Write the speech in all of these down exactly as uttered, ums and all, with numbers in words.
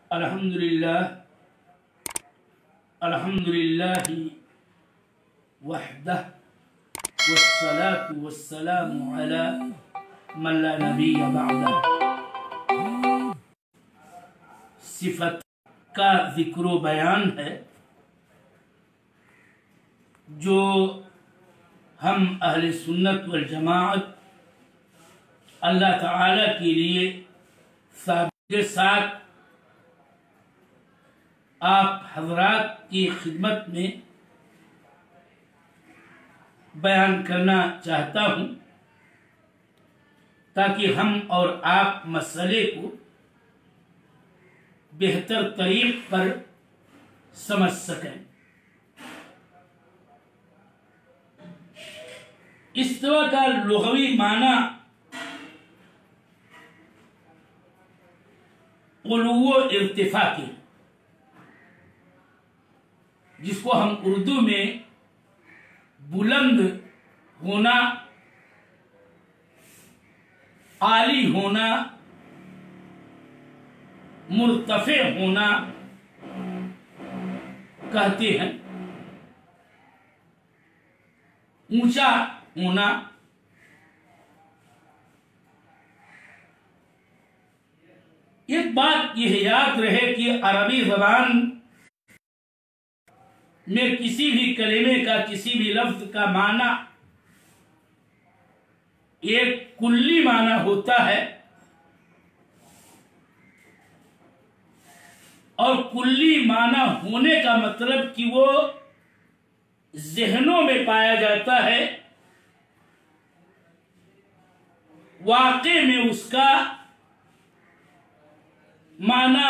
الحمد للہ الحمد للہ وحدہ والصلاة والسلام علی من لا نبی بعدہ۔ صفت کا ذکر و بیان ہے جو ہم اہل سنت والجماعت اللہ تعالی کے لیے ثابت کے ساتھ آپ حضرات کی خدمت میں بیان کرنا چاہتا ہوں تاکہ ہم اور آپ مسئلے کو بہتر طریق پر سمجھ سکیں۔ استوا کا لغوی معنی علو و ارتفاع کی، جس کو ہم اردو میں بلند ہونا، عالی ہونا، مرتفع ہونا کہتے ہیں، اونچا ہونا۔ ایک بات یہ یاد رہے کہ عربی زبان میں کسی بھی کلمے کا، کسی بھی لفظ کا معنی ایک کلی معنی ہوتا ہے، اور کلی معنی ہونے کا مطلب کہ وہ ذہنوں میں پایا جاتا ہے، واقع میں اس کا معنی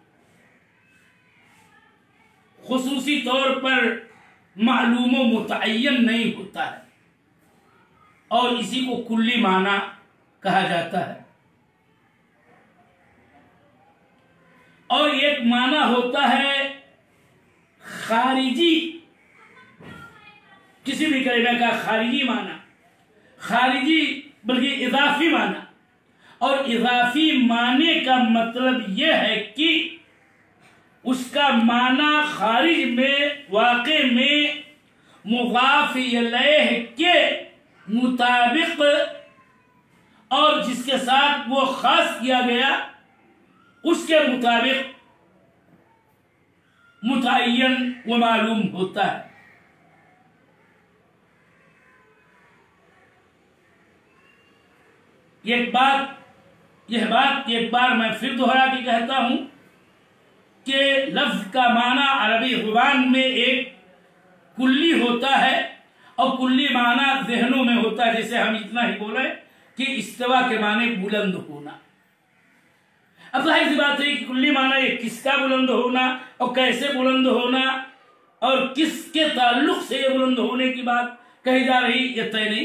خصوصی طور پر معلوم و متعین نہیں ہوتا ہے، اور اسی کو کلی معنی کہا جاتا ہے۔ اور ایک معنی ہوتا ہے خارجی، کسی بھی کلمے کا خارجی معنی، خارجی بلکہ اضافی معنی، اور اضافی معنی کا مطلب یہ ہے کہ اس کا معنی خارج میں، واقع میں مضاف الیہ کے مطابق اور جس کے ساتھ وہ خاص کیا گیا اس کے مطابق متعین و معلوم ہوتا ہے۔ ایک بات یہ بات ایک بار میں پھر دوہرا کے کہتا ہوں کہ لفظ کا معنی عربی زبان میں ایک کلی ہوتا ہے، اور کلی معنی ذہنوں میں ہوتا ہے۔ جیسے ہم اتنا ہی بولے کہ استوا کے معنی بلند ہونا۔ اب ظاہر سی بات ہے کہ کلی معنی یہ کس کا بلند ہونا اور کیسے بلند ہونا اور کس کے تعلق سے یہ بلند ہونے کی بات کہی جا رہی یہ طے نہیں۔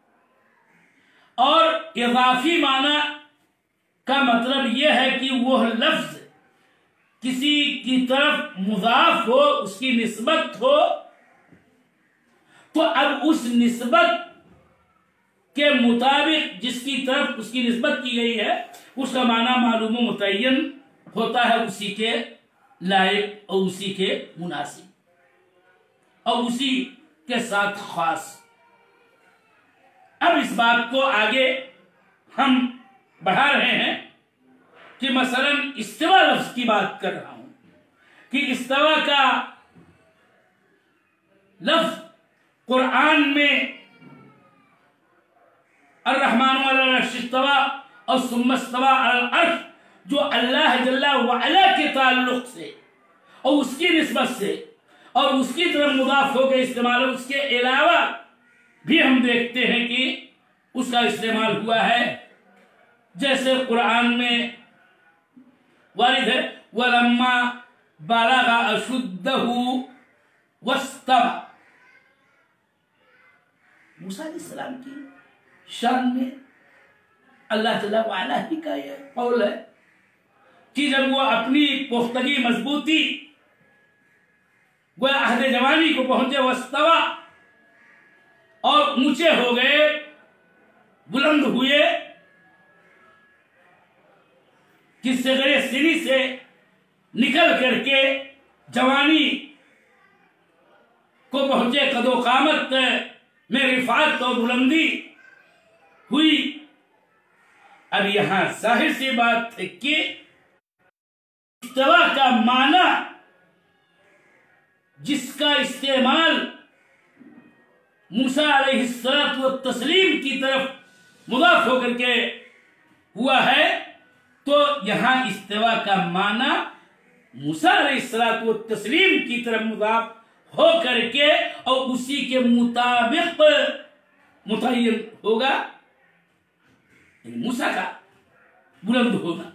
اور اضافی معنی کا مطلب یہ ہے کہ وہ لفظ کسی کی طرف مضاف ہو، اس کی نسبت ہو، تو اب اس نسبت کے مطابق جس کی طرف اس کی نسبت کی گئی ہے اس کا معنی معلوم و متعین ہوتا ہے، اسی کے لائق اور اسی کے مناسب اور اسی کے ساتھ خاص۔ اب اس بات کو آگے ہم بڑھا رہے ہیں کہ مثلا استوا لفظ کی بات کر رہا ہوں کہ استوا کا لفظ قرآن میں الرحمن علی العرش استوى اور ثم استوى علی العرش جو اللہ جل وعلا کے تعلق سے اور اس کی نسبت سے اور اس کی طرف مضاف ہو کے استعمال، اس کے علاوہ بھی ہم دیکھتے ہیں کہ اس کا استعمال ہوا ہے۔ جیسے قرآن میں وارد ہے وَلَمَّا بَلَغَ أَشُدَّهُ وَاسْتَوَى۔ موسیٰ علیہ السلام کی شان میں اللہ جل وعلا ہی کا یہ قول ہے کہ جب وہ اپنی پختگی مضبوطی وہ عہد جوانی کو پہنچے وَاسْتَوَى اور اونچے ہو گئے، بلند ہوئے، کہ صغر سنی سے निकल करके जवानी को पहुंचे, कदो कामत में रिफात और बुलंदी हुई। अब यहां जाहिर सी बात है कि इस्तिवा का माना जिसका इस्तेमाल मूसा अलैहिस्सलातु व तस्लीम की तरफ मुदाफ होकर के हुआ है, तो यहां इस्तिवा का माना मूसा अलैहिस्सलातु व तस्लीम की तरफ मुदाफ हो करके और उसी के मुताबिक मुतय्यन होगा, मूसा का बुलंद होना।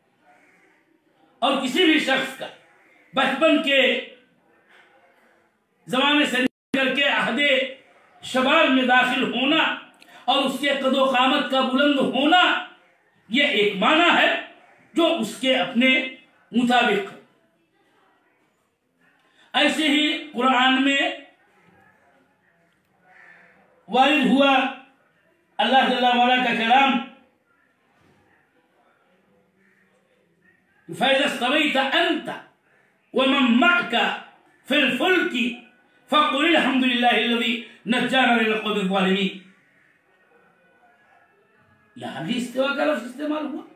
और किसी भी शख्स का बचपन के जमाने से निकल के अहदे शबाब में दाखिल होना और उसके कदो कामत का बुलंद होना, यह एक माना है जो उसके अपने मुताबिक। ऐसे ही कुरान में वारिद हुआ अल्लाह जल्ला वाला का कलाम, फैज़स्तवैत अंत व मन मअक फिल फुल्की फक़ुल अल्हम्दुलिल्लाहिल्लज़ी नज्जाना मिनल क़ौमिज़ ज़ालिमीन। यहां भी इस्तिवा का लफ्ज़ इस्तेमाल हुआ।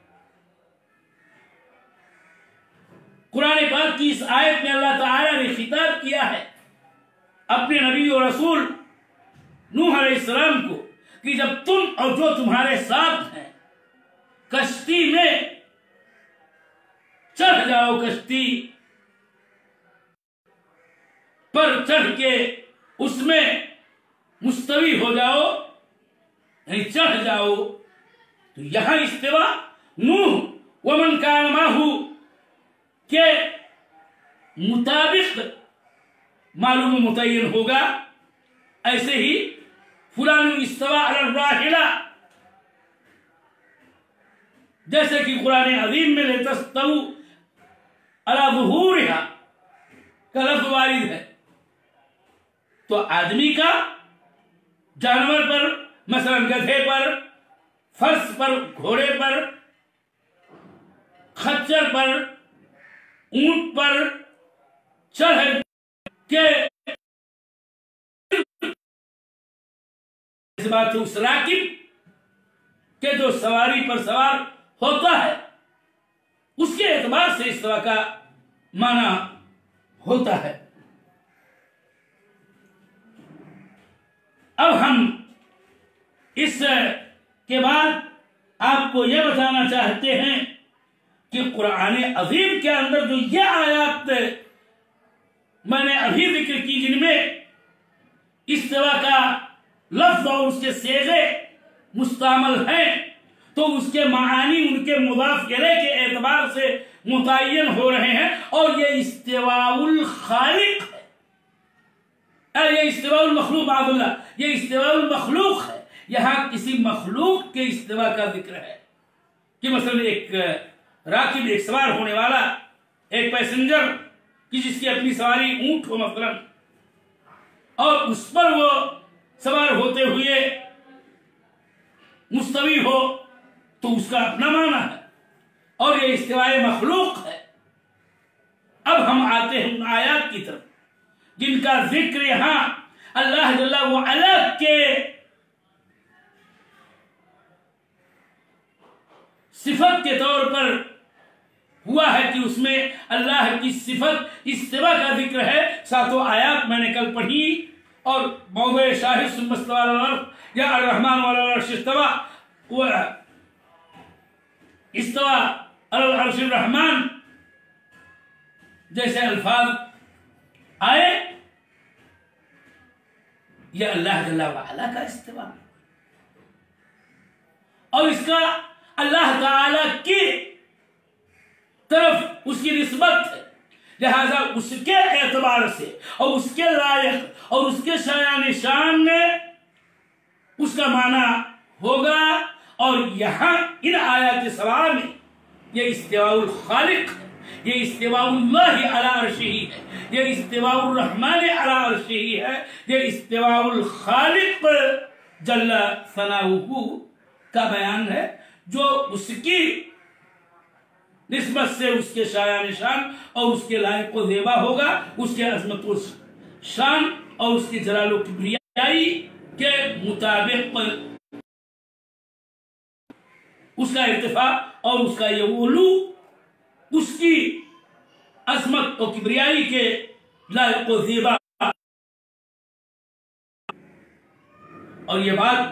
कुरान पाक की इस आयत में अल्लाह ताला ने खिताब किया है अपने नबी और रसूल नूह अलैहिस्सलाम को कि जब तुम और जो तुम्हारे साथ हैं कश्ती में चढ़ जाओ, कश्ती पर चढ़ के उसमें मुस्तवी हो जाओ, यानी चढ़ जाओ। तो यहां इस्तिवा नूह व मन कान माहू के मुताबिक मालूम मुतय्यन होगा। ऐसे ही फुलान इस्तवा अला राहिला, जैसे कि कुरान अज़ीम में लितस्तवू अला ज़ुहूरिहा का लफ्ज़ वारिद है, तो आदमी का जानवर पर, मसलन गधे पर, फर्श पर, घोड़े पर, खच्चर पर, ऊंट पर चढ़ के इस बात उस राकिब के जो सवारी पर सवार होता है उसके एतबार से इस्तिवा का माना होता है। अब हम इस के बाद आपको यह बताना चाहते हैं कि कुरान अज़ीम के अंदर जो यह आयत मैंने अभी जिक्र की, जिनमें इस्तिवा का लफ्ज़ और उसके सेगे मुस्तामल हैं, तो उसके मानी उनके मुदाफ इलैह के एतबार से मुतय्यन हो रहे हैं। और ये इस्तिवाउल खालिक है, ये इस्तिवाउल मखलूक माज़ल्ला, ये इस्तिवाउल मखलूक है। यहाँ किसी मखलूक के इस्तिवा का जिक्र है कि मसलन एक राकिब, एक सवार होने वाला, एक पैसेंजर कि जिसकी अपनी सवारी ऊंट हो मसलन, और उस पर वो सवार होते हुए मुस्तवी हो, तो उसका अपना माना है और ये इस्तिवाए मखलूक है। अब हम आते हैं उन आयात की तरफ जिनका जिक्र यहां अल्लाह जल्ला व अला के सिफत के तौर पर हुआ है कि उसमें अल्लाह की सिफत इस्तिवा का जिक्र है। सातों आयात मैंने कल पढ़ी और मौज़े शाहिद सुम्मस्तवा या अर्रहमान वाला अर्श इस्तवा, वो इस्तवा अल अर्श रहमान जैसे अल्फाज आए, यह अल्लाह जल्ला व अला का इस्तिवा और इसका अल्लाह ताला की तरफ उसकी निस्बत है, लिहाजा उसके एतबार से और उसके लायक और उसके शायान शान में उसका माना होगा। और यहाँ इन आयत सवार में ये इस्तिवाउल खालिक है, ये इस्तिवाउल्लाहि अला अर्शिही है, ये इस्तिवाउर रहमान अला अर्शिही है, ये इस्तिवाउल खालिक जल्ला सनाउहु का बयान है, जो उसकी نسبت سے اس کے شایان شان اور اس کے لائق و زیبا ہوگا، اس کے عظمت و شان اور اس کی جلال و کبریائی کے مطابق اس کا ارتفاع اور اس کا یہ علو اس کی عظمت اور کبریائی کے لائق و زیبا. اور یہ بات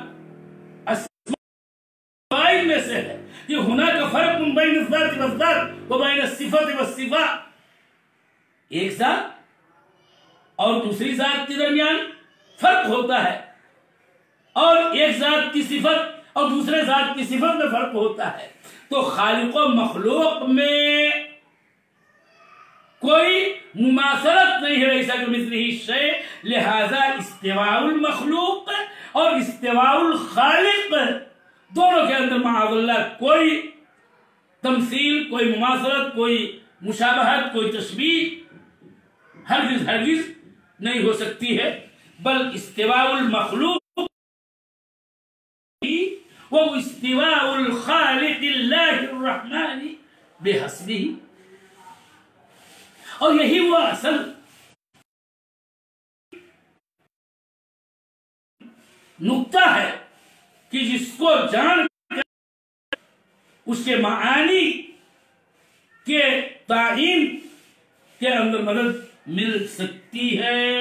اسماء میں سے ہے کہ ہناک فرق بین الذات والذات و بین الصفات والصفات. ایک ذات اور دوسری ذات کے درمیان فرق ہوتا ہے، اور ایک ذات کی صفت اور دوسرے ذات کی صفت میں فرق ہوتا ہے. تو خالق و مخلوق میں کوئی مماثلت نہیں ہے، ایسا کہ مثلہ شیء. لہذا استواء المخلوق اور استواء الخالق دونوں کے اندر معاذ اللہ کوئی تمثیل، کوئی مماثلت، کوئی مشابہت، کوئی تشبیہ ہرگز ہرگز نہیں ہو سکتی ہے. بل استواء المخلوق وہ استواء الخالق اللہ الرحمن بحسبہ. اور یہی وہ اصل نقطہ ہے کہ جس کو جان کر اس کے معانی کے تعین کے اندر مدد مل سکتی ہے.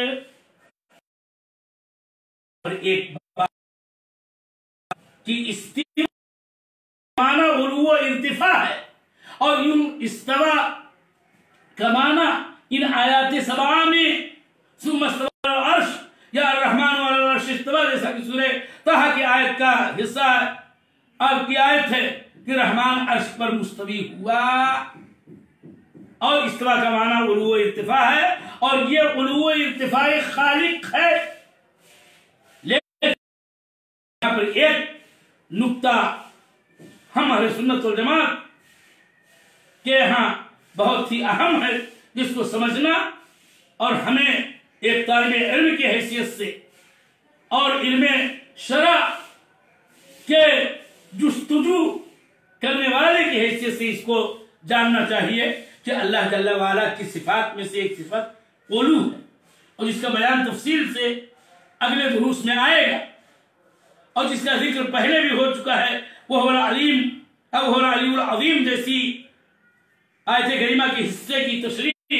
اور ایک بات کہ استواء معنی علو و ارتفاع ہے، اور یوں استواء کا معنی ان آیات سبعہ میں ثم استوى على العرش یا الرحمن علی العرش استوى جیسا کہ سورہ طہ کی آیت کا حصہ ہے، آپ کی آیت ہے کہ رحمان عرش پر مستوی ہوا. اور استواء کا معنی علو و ارتفاع ہے، اور یہ علو و ارتفاع خالق ہے. لیکن یہاں پر ایک نقطہ ہم اہل سنت والجماعت کے ہاں بہت ہی اہم ہے، جس کو سمجھنا اور ہمیں ایک طالب علم کی حیثیت سے اور علم شرع کے جستجو کرنے والے کی حیثیت سے اس کو جاننا چاہیے کہ اللہ جل وعلا کی صفات میں سے ایک صفت علو ہے، اور جس کا بیان تفصیل سے اگلے دروس میں آئے گا، اور جس کا ذکر پہلے بھی ہو چکا ہے. وہ العلیم اب وہ العلی العظیم جیسی آیت کریمہ کے حصے کی تشریح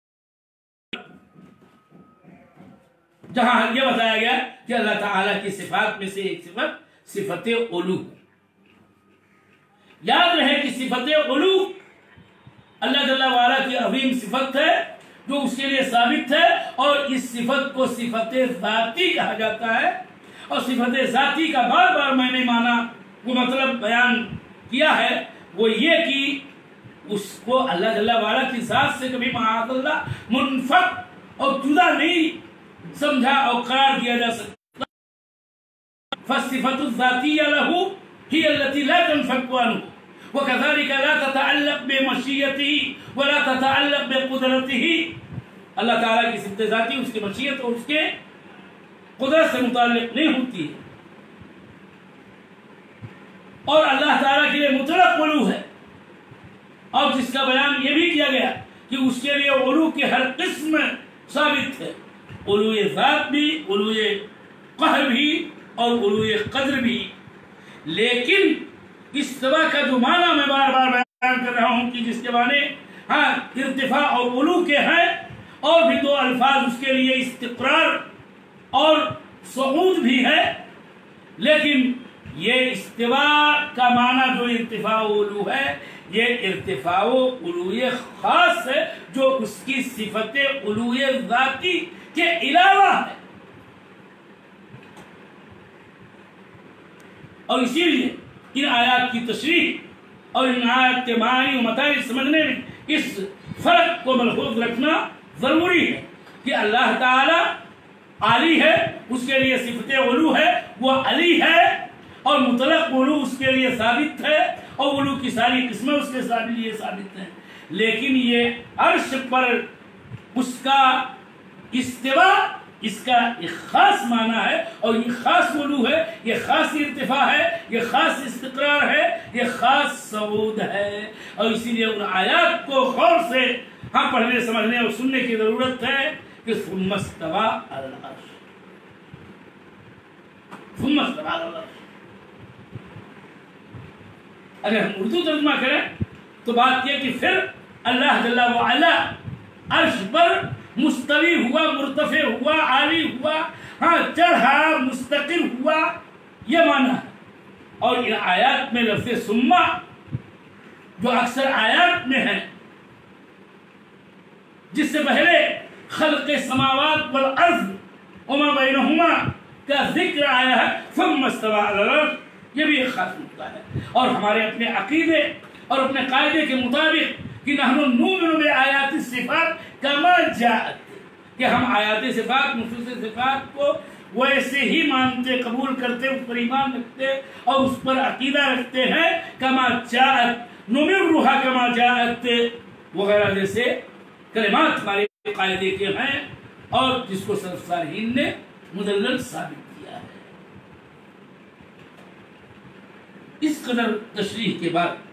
جہاں یہ بتایا گیا کہ اللہ تعالیٰ کی صفات میں سے ایک صفت صفت علو. یاد رہے کہ صفت علو اللہ جل وعلا کی عظیم صفت ہے جو اس کے لیے ثابت ہے، اور اس صفت کو صفت ذاتی کہا جاتا ہے. اور صفت ذاتی کا بار بار میں نے مانا وہ مطلب بیان کیا ہے، وہ یہ کہ اس کو اللہ جل وعلا کی ذات سے کبھی معاذ اللہ منفک اور جدا نہیں سمجھا اور قرار دیا جا سکتا. فالصفت الذاتیہ لہو ہی التي لا تنفک عنہ وكذلك لا تتعلق بمشیته ولا تتعلق بقدرته. اللہ تعالیٰ کی صفت ذاتی اس کی مشیت اور اس کے قدرت سے متعلق نہیں ہوتی ہے، اور اللہ تعالیٰ کے لیے مطلق علو ہے. اور جس کا بیان یہ بھی کیا گیا کہ اس کے لیے علو کی ہر قسم ثابت ہے، علو ذات بھی، علو قہر بھی اور علو قدر بھی. لیکن استواء کا جو معنی میں بار بار بیان کر رہا ہوں کہ جس کے معنی ہاں ارتفاع اور علو کے ہیں، اور بھی دو الفاظ اس کے لیے استقرار اور صعود بھی ہے. لیکن یہ استواء کا معنی جو ارتفاع و علو ہے، یہ ارتفاع و علو خاص ہے جو اس کی صفت علو ذاتی کے علاوہ ہے. اور اسی لیے ان آیات کی تشریح اور ان آیات کے معنی و مطالب سمجھنے میں اس فرق کو ملحوظ رکھنا ضروری ہے کہ اللہ تعالی عالی ہے، اس کے لیے صفت علو ہے، وہ علی ہے، اور مطلق علو اس کے لیے ثابت ہے، اور علو کی ساری قسمیں اس کے لیے ثابت ہیں. لیکن یہ عرش پر اس کا استواء اس کا ایک خاص معنی ہے اور یہ خاص علو ہے، یہ خاص ارتفاع ہے، یہ خاص استقرار ہے، یہ خاص صعود ہے. اور اسی لیے ان آیات کو غور سے ہم پڑھنے سمجھنے اور سننے کی ضرورت ہے کہ ثم استوى علی العرش، ثم استوى علی العرش. اگر ہم اردو ترجمہ کریں تو بات یہ کہ پھر اللہ جل وعلا عرش پر مستوی ہوا، مرتفع ہوا، عالی ہوا، ہاں چڑھا، مستقر ہوا، یہ معنی ہے. اور ان آیات میں لفظ ثم جو اکثر آیات میں ہے، جس سے پہلے خلق سماوات والارض وما بینہما کا ذکر آیا ہے، ثم استوى علی العرش، یہ بھی ایک خاص نقطہ ہے. اور ہمارے اپنے عقیدے اور اپنے قاعدے کے مطابق کہ نحن نؤمن بآیات الصفات کما جاءت، کہ ہم آیات صفات، نصوص صفات کو ویسے ہی مانتے، قبول کرتے، اس پر ایمان رکھتے اور اس پر عقیدہ رکھتے ہیں. کما جاءت نمرها کما جاءت وغیرہ جیسے کلمات ہمارے قاعدے کے ہیں اور جس کو سلف صالحین نے مدلل ثابت کیا ہے. اس قدر تشریح کے بعد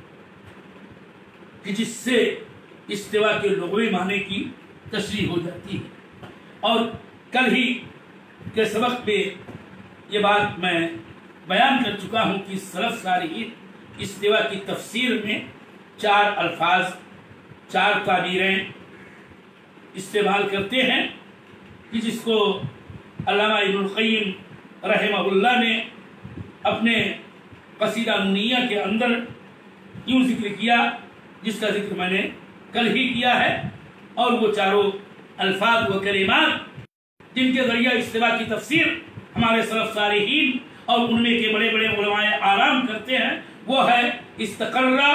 کہ جس سے استوا کے لغوی معنی کی تشریح ہو جاتی ہے، اور کل ہی کے سبق میں یہ بات میں بیان کر چکا ہوں کہ سلف صالحین استوا کی تفسیر میں چار الفاظ، چار تعبیریں استعمال کرتے ہیں کہ جس کو علامہ ابن القیم رحمہ اللہ نے اپنے قصیدہ نونیہ کے اندر یوں ذکر کیا، جس کا ذکر میں نے کل ہی کیا ہے. اور وہ چاروں الفاظ و کلمات جن کے ذریعہ استوا کی تفسیر ہمارے سلف صالحین اور ان میں کے بڑے بڑے علماء آرام کرتے ہیں، وہ ہے استقرہ،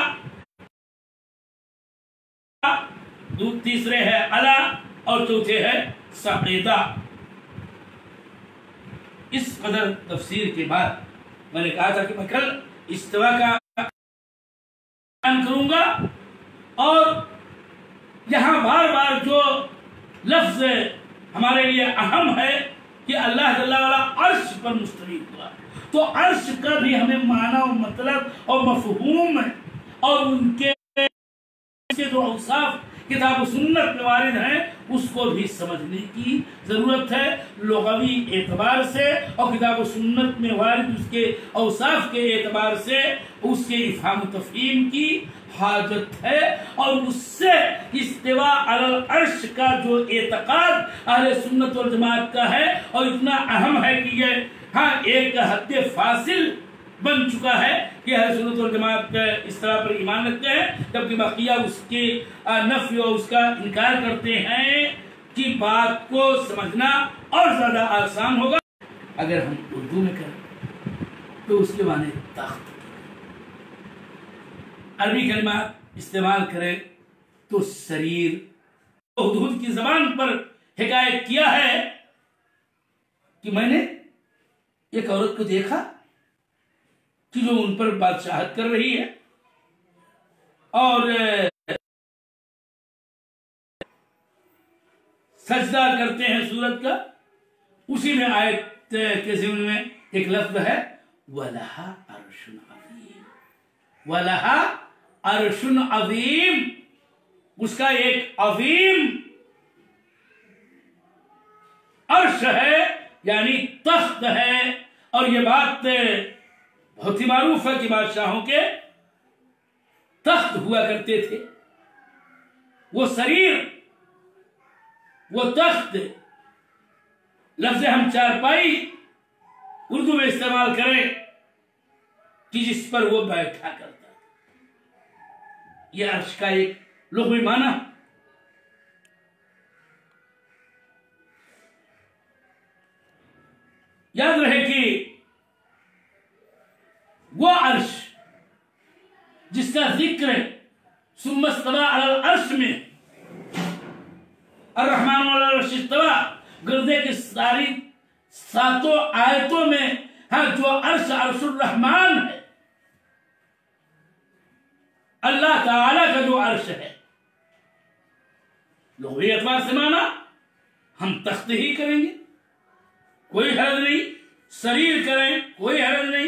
تیسرے ہے علا اور چوتھے ہے سعیدہ. اس قدر تفسیر کے بعد میں نے کہا تھا کہ میں کل استوا کا بیان کروں گا، اور یہاں بار بار جو لفظ ہمارے لیے اہم ہے کہ اللہ جل وعلا عرش پر مستوی ہوا، تو عرش کا بھی ہمیں معنی و مطلب اور مفہوم اور ان کے جو اوصاف کتاب و سنت میں وارد ہیں اس کو بھی سمجھنے کی ضرورت ہے لغوی اعتبار سے، اور کتاب و سنت میں وارد اس کے اوصاف کے اعتبار سے اس کے افہام و تفہیم کی حاجت ہے. اور اس سے استوا علی العرش کا جو اعتقاد اہل سنت والجماعت کا ہے اور اتنا اہم ہے کہ یہ ہاں ایک حد فاصل بن چکا ہے کہ اہل سنت والجماعت اس طرح پر ایمان رکھتے ہیں، جبکہ بقیہ اس کے نفی اور اس کا انکار کرتے ہیں. کہ بات کو سمجھنا اور زیادہ آسان ہوگا اگر ہم اردو میں کریں تو اس کے معنی تخت، عربی کلمات استعمال کریں تو سریر. حدود کی زبان پر حکایت کیا ہے کہ میں نے ایک عورت کو دیکھا کہ جو ان پر بادشاہت کر رہی ہے اور سجدہ کرتے ہیں سورت کا. اسی میں آیت کے ضمن میں ایک لفظ ہے وَلَهَا عَرْشٌ عَظِيمٌ، وَلَهَا عَرْشٌ عَظِيمٌ، اس کا ایک عظیم عرش ہے یعنی تخت ہے. اور یہ بات بہت ہی معروف ہے کہ بادشاہوں کے تخت ہوا کرتے تھے. وہ سریر، وہ تخت، لفظ ہم چارپائی اردو میں استعمال کریں کہ جس پر وہ بیٹھا کرتا تھا. یہ عرش کا ایک لغوی معنی. یاد رہے کہ وہ عرش جس کا ذکر ثم استوى علی العرش میں الرحمن علی العرش استوى گردے کی ساری ساتوں آیتوں میں ہاں جو عرش عرش الرحمن ہے، اللہ تعالی کا جو عرش ہے، لغوی اعتبار سے مانا ہم تخت ہی کریں گے، کوئی حرج نہیں، سریر کریں کوئی حرج نہیں،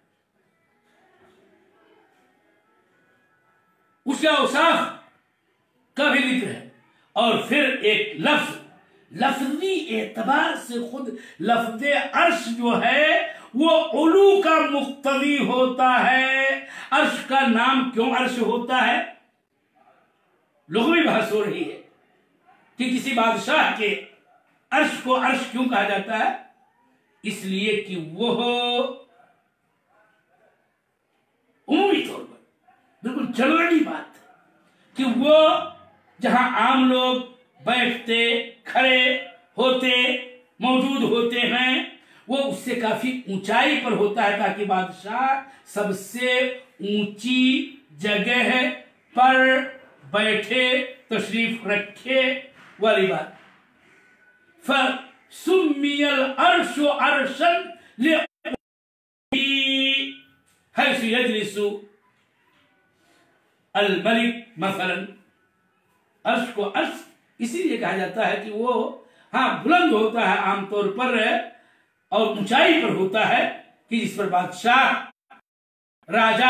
اس کے اوصاف کا بھی ذکر ہے۔ اور پھر ایک لفظ، لفظی اعتبار سے خود لفظ عرش جو ہے وہ علو کا مقتضی ہوتا ہے۔ عرش کا نام کیوں عرش ہوتا ہے؟ لغوی بحث ہو رہی ہے کہ کسی بادشاہ کے عرش کو عرش کیوں کہا جاتا ہے؟ اس لیے کہ وہ عمومی طور پر بالکل جنرلی بات ہے کہ وہ جہاں عام لوگ بیٹھتے، کھڑے ہوتے، موجود ہوتے ہیں، وہ اس سے کافی اونچائی پر ہوتا ہے تاکہ بادشاہ سب سے اونچی جگہ پر بیٹھے، تشریف رکھے والی بات۔ فَسُمِّيَ الْعَرْشُ عَرْشًا لِعُلْوِهِ حَيْثُ يَجْلِسُ الْمَلِكُ مثلاً۔ عرش کو عرش اسی لیے کہا جاتا ہے کہ وہ ہاں بلند ہوتا ہے عام طور پر اور اونچائی پر ہوتا ہے کہ جس پر بادشاہ، راجہ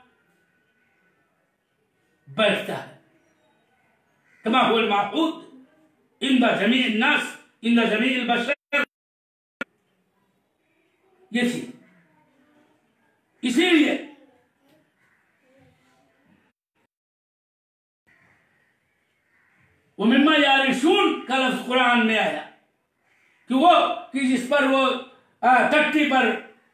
بیٹھتا ہے۔ کما هو المعہود عند جمیع الناس عند جمیع البشر، یہ چیز اسی لیے وَمِمَّا يَعْرِشُونَ کا لفظ قرآن میں آیا کہ وہ کہ جس پر وہ تکتی پر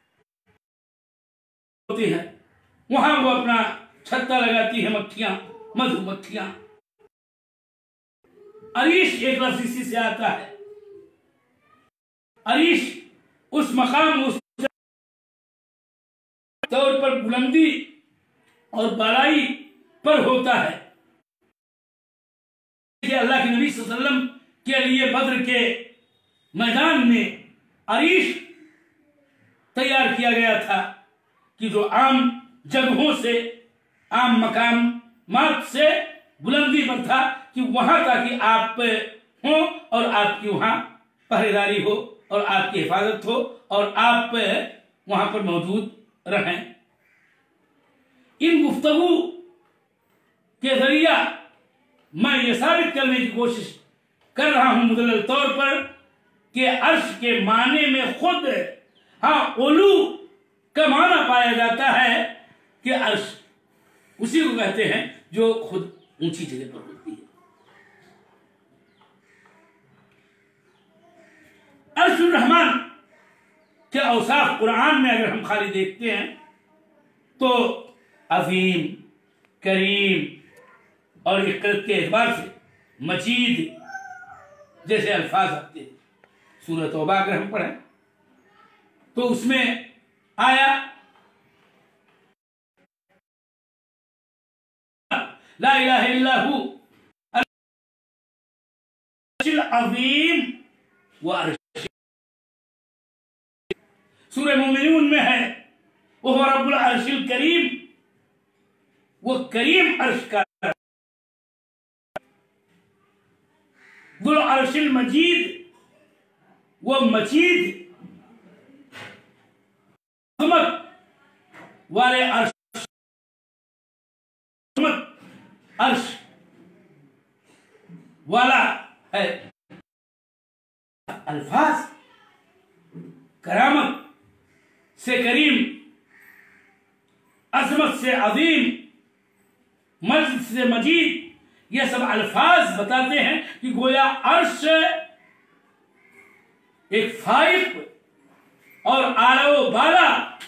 ہوتی ہے، وہاں وہ اپنا چھتا لگاتی ہے مکھیاں، مدھو مکھیاں۔ عریش ایک لفظ اسی سے آتا ہے۔ عریش اس مقام، اس طور پر بلندی اور بالائی پر ہوتا ہے کہ اللہ کے نبی صلی اللہ علیہ وسلم کے لیے بدر کے میدان میں عریش تیار کیا گیا تھا کہ جو عام جگہوں سے، عام مقامات سے بلندی پر تھا کہ وہاں تاکہ آپ ہوں اور آپ کی وہاں پہرےداری ہو اور آپ کی حفاظت ہو اور آپ وہاں پر موجود رہیں۔ ان گفتگو کے ذریعہ میں یہ ثابت کرنے کی کوشش کر رہا ہوں مدلل طور پر کہ عرش کے معنی میں خود ہاں علو کا معنی پایا جاتا ہے کہ عرش اسی کو کہتے ہیں جو خود اونچی جگہ پر ہوتی ہے۔ عرش الرحمن کے اوصاف قرآن میں اگر ہم خالی دیکھتے ہیں تو عظیم، کریم اور اقرت کے اعتبار سے مجید جیسے الفاظ آتے ہیں۔ سورہ توبہ اگر ہم پڑھیں تو اس میں آیا لا الہ الا ہو العرش العظیم وعرش۔ سورہ مومنون میں ہے وہ رب العرش الکریم، وہ کریم عرش کا، ذو العرش المجید، وہ مجید عظمت والے عرش، عظمت عرش والا ہے۔ الفاظ کرامت سے کریم، عظمت سے عظیم، مجد سے مجید، یہ سب الفاظ بتاتے ہیں کہ گویا عرش ایک فائق اور اعلی و بالا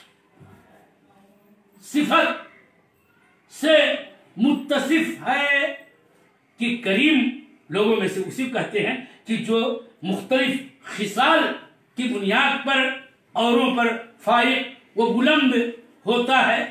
صفت سے متصف ہے کہ کریم لوگوں میں سے اسی کہتے ہیں کہ جو مختلف خصال کی بنیاد پر اوروں پر فائق و بلند ہوتا ہے۔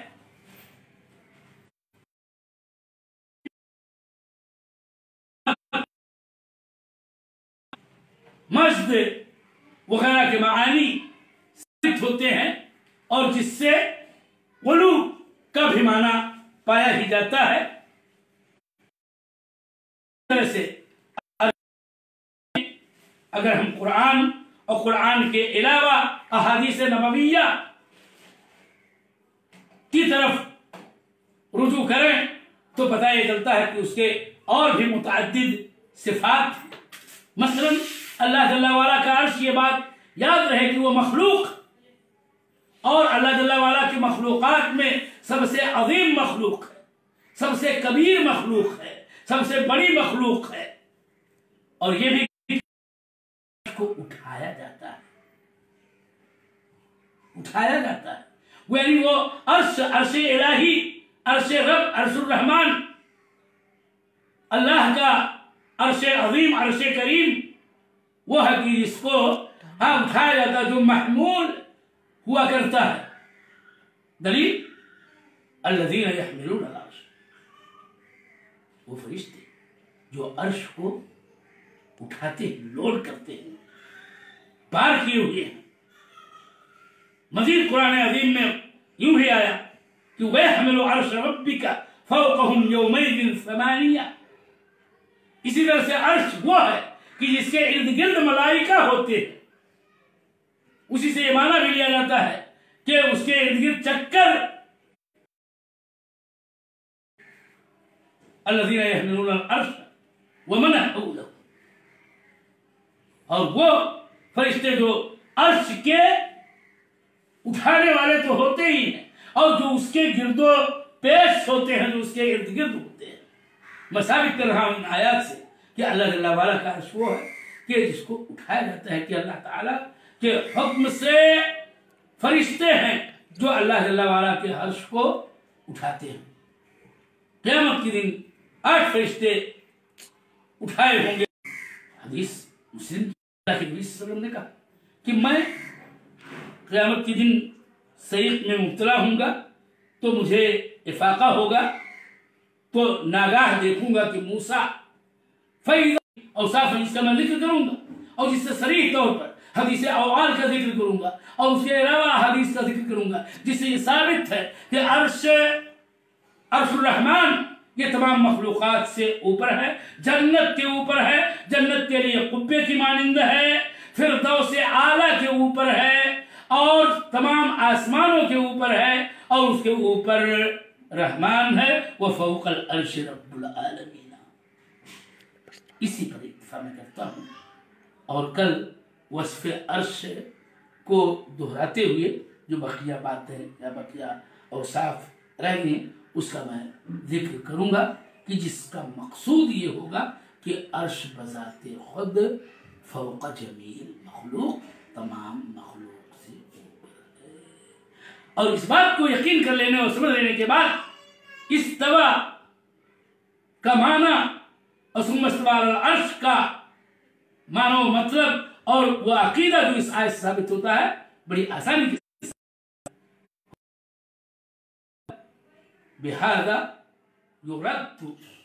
مجد وغیرہ کے معانی ثابت ہوتے ہیں اور جس سے علو کا بھی معنی پایا ہی جاتا ہے۔ سے اگر ہم قرآن اور قرآن کے علاوہ احادیث نبویہ کی طرف رجوع کریں تو پتہ یہ چلتا ہے کہ اس کے اور بھی متعدد صفات، مثلا اللہ جل وعلا کا عرش، یہ بات یاد رہے کہ وہ مخلوق اور اللہ جل وعلا کی مخلوقات میں سب سے عظیم مخلوق ہے، سب سے کبیر مخلوق ہے، سب سے بڑی مخلوق ہے، اور یہ بھی کو اٹھایا جاتا ہے اٹھایا جاتا ہے یعنی وہ عرش، عرش الہی، عرش رب، عرش الرحمن، اللہ کا عرش عظیم، عرش کریم، وہ ہے کہ جس کو ہاں اٹھایا جاتا ہے، جو محمول ہوا کرتا ہے۔ دلیل الذین یحملون العرش، وہ فرشتے جو عرش کو اٹھاتے ہیں، لوڈ کرتے ہیں، پار کیے ہوئے ہیں۔ مزید قرآن عظیم میں یوں بھی آیا کہ وَيَحْمِلُ عَرْشَ رَبِّكَ فَوْقَهُمْ يَوْمَئِذٍ ثَمَانِيَةٌ، اسی طرح سے عرش وہ ہے کہ جس کے ارد گرد ملائکہ ہوتے ہیں، اسی سے یہ معنی بھی لیا جاتا ہے کہ اس کے ارد گرد چکر الذین یحملون العرش ومن حولہ، اور وہ فرشتے جو عرش کے اٹھانے والے تو ہوتے ہی ہیں، اور جو اس کے گرد و پیش ہوتے ہیں، جو اس کے ارد گرد ہوتے ہیں۔ میں ثابت کر رہا ہوں ان آیات سے کہ اللہ جل وعلا کا عرش وہ ہے کہ جس کو اٹھایا جاتا ہے، کہ اللہ تعالیٰ کے حکم سے فرشتے ہیں جو اللہ جل وعلا کے عرش کو اٹھاتے ہیں۔ قیامت کے دن آٹھ فرشتے اٹھائے ہوں گے۔ حدیث مسلم اللہ کے نبی صلی اللہ علیہ وسلم نے کہا کہ میں قیامت کے دن صعق میں مبتلا ہوں گا تو مجھے افاقہ ہوگا، تو ناگاہ دیکھوں گا کہ موسیٰ فَإِذَا اوصاف، جس کا میں ذکر کروں گا اور جس سے صریح طور پر حدیث اوعال کا ذکر کروں گا، اور اس کے علاوہ حدیث کا ذکر کروں گا جس سے یہ ثابت ہے کہ عرش عرش الرحمن یہ تمام مخلوقات سے اوپر ہے، جنت کے اوپر ہے، جنت کے لیے قبے کی مانند ہے، فردوس اعلیٰ کے اوپر ہے، اور تمام آسمانوں کے اوپر ہے، اور اس کے اوپر رحمان ہے، وفوق العرش رب العالمین۔ اسی پر اکتفا میں کرتا ہوں، اور کل وصف عرش کو دہراتے ہوئے جو بقیہ باتیں یا بقیہ اوصاف رہ گئے اس کا میں ذکر کروں گا، کہ جس کا مقصود یہ ہوگا کہ عرش بذات خود فوق جمیل مخلوق، تمام مخلوق سے اوپر ہے۔ اور اس بات کو یقین کر لینے اور سمجھ لینے کے بعد استوا کا معنی اور ثم استوى علی العرش کا معنی و مطلب اور وہ عقیدہ جو اس آیت سے ثابت ہوتا ہے بڑی آسانی کے بهذا يرد